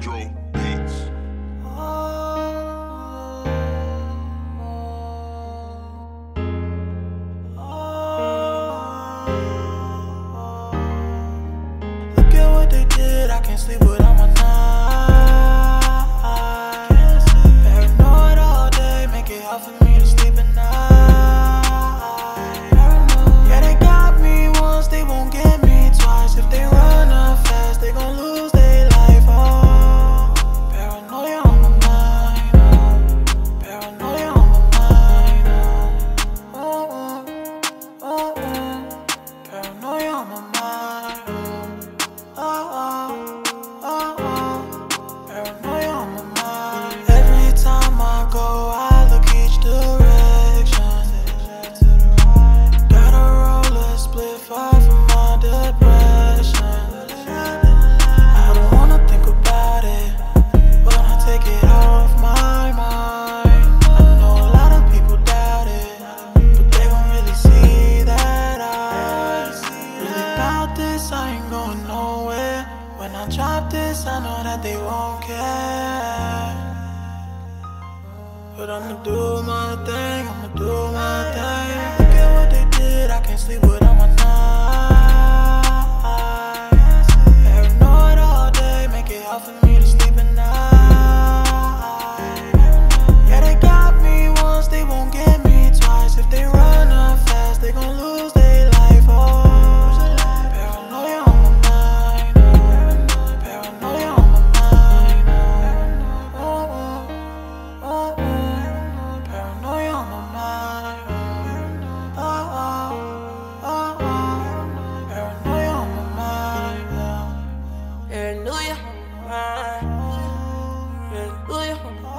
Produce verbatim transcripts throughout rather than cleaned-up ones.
Pedro Beats. Look at what they did, I can't sleep without my night. Paranoid all day, make it hard for me to sleep at night. Yeah, they got me once, they won't get me twice. If they run up fast, they gon' lose their life. Oh, paranoia on my mind. Oh, paranoia on my mind. Oh, oh, oh, oh. Paranoia on my mind. Oh, oh, oh, oh. Paranoia on my mind. Every time I go, I look each direction. Gotta roll a split far from my depression. I don't wanna think about it, but I take it off my mind. I know a lot of people doubt it, but they gon' really see that I really about this, I ain't going nowhere. When I drop this, I know that they won't care. But I'ma do my thing, I'ma do my thing. Look at what they did, I can't sleep without my night. Paranoid all day, make it hard for me to sleep at night. Yeah, they got me once, they won't get me twice. If they run up fast, they gon' lose their life. Oh, paranoia on my mind. Paranoia on my mind. Oh, oh, oh, oh. Paranoia on my mind. Oh, oh, oh, oh. Paranoia on my mind. Paranoia on my mind. Paranoia on my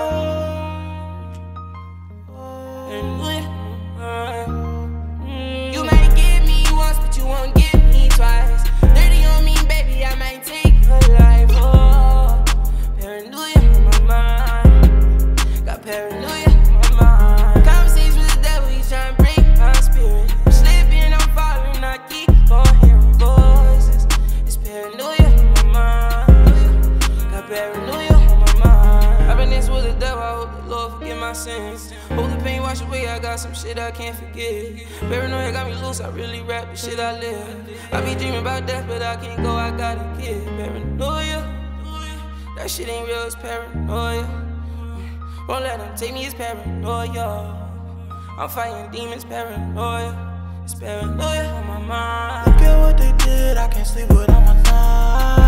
mind. Paranoia on my mind. You might get me once, but you won't get me twice. Dirty on me, baby, I might take your life. Oh, paranoia on my mind. Got paranoia on my mind. Conversations with the devil, he's trying to break my spirit. I'm slipping, I'm falling, I keep on hearing voices. It's paranoia on my mind. Got paranoia on my mind. I've been dancing with the devil, I hope the Lord forgive my sins. Hope the pain wash away, I got some shit I can't forget. Paranoia got me loose, I really rap the shit I live. I be dreaming about death, but I can't go, I gotta get paranoia. That shit ain't real, it's paranoia. Won't let them take me, it's paranoia. I'm fighting demons, paranoia. It's paranoia on my mind. Look at what they did, I can't sleep without my night.